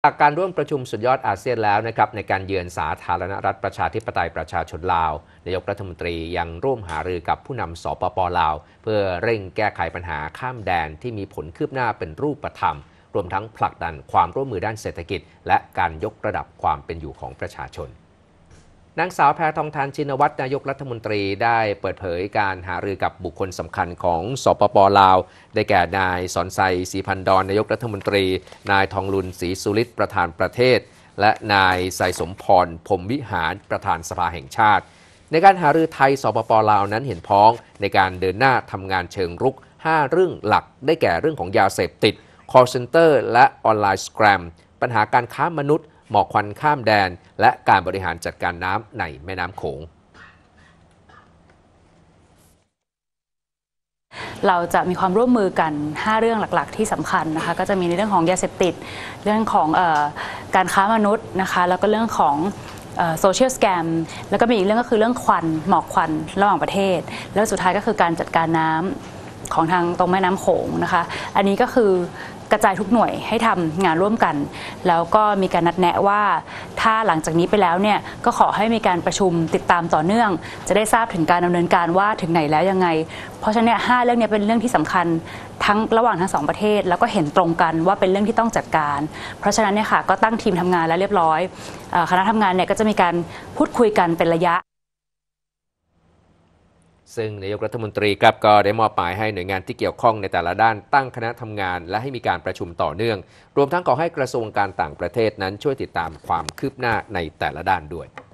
จากการร่วมประชุมสุดยอดอาเซียนแล้วนะครับในการเยือนสาธารณรัฐประชาธิปไตยประชาชนลาวนายกรัฐมนตรียังร่วมหารือกับผู้นำสปป.ลาวเพื่อเร่งแก้ไขปัญหาข้ามแดนที่มีผลคืบหน้าเป็นรูปธรรมรวมทั้งผลักดันความร่วมมือด้านเศรษฐกิจและการยกระดับความเป็นอยู่ของประชาชนนางสาวแพทองธารชินวัตรนายกรัฐมนตรีได้เปิดเผยการหารือกับบุคคลสำคัญของสปป.ลาวได้แก่นายสอนไซศรีพันดรนายกรัฐมนตรีนายทองลุนศรีสุฤทธิ์ประธานประเทศและนายไสสมพรพรหมวิหารประธานสภาแห่งชาติในการหารือไทยสปป.ลาวนั้นเห็นพ้องในการเดินหน้าทำงานเชิงรุก5 เรื่องหลักได้แก่เรื่องของยาเสพติด call center และออนไลน์สแกรมปัญหาการค้ามนุษย์หมอกควันข้ามแดนและการบริหารจัดการน้ำในแม่น้ำโขงเราจะมีความร่วมมือกัน 5 เรื่องหลักๆที่สำคัญนะคะก็จะมีในเรื่องของยาเสพติดเรื่องของการค้ามนุษย์นะคะแล้วก็เรื่องของโซเชียลสแกมแล้วก็มีอีกเรื่องก็คือเรื่องควันหมอกควันระหว่างประเทศแล้วสุดท้ายก็คือการจัดการน้ำของทางตรงแม่น้ำโขงนะคะอันนี้ก็คือกระจายทุกหน่วยให้ทำงานร่วมกันแล้วก็มีการนัดแนะว่าถ้าหลังจากนี้ไปแล้วเนี่ยก็ขอให้มีการประชุมติดตามต่อเนื่องจะได้ทราบถึงการดำเนินการว่าถึงไหนแล้วยังไงเพราะฉะนั้นเนี่ย5 เรื่องนี้เป็นเรื่องที่สำคัญทั้งระหว่างทั้ง2 ประเทศแล้วก็เห็นตรงกันว่าเป็นเรื่องที่ต้องจัดการเพราะฉะนั้นเนี่ยค่ะก็ตั้งทีมทำงานแล้วเรียบร้อยคณะทำงานเนี่ยก็จะมีการพูดคุยกันเป็นระยะซึ่งนายกรัฐมนตรีครับก็ได้มอบหมายให้หน่วยงานที่เกี่ยวข้องในแต่ละด้านตั้งคณะทำงานและให้มีการประชุมต่อเนื่องรวมทั้งขอให้กระทรวงการต่างประเทศนั้นช่วยติดตามความคืบหน้าในแต่ละด้านด้วย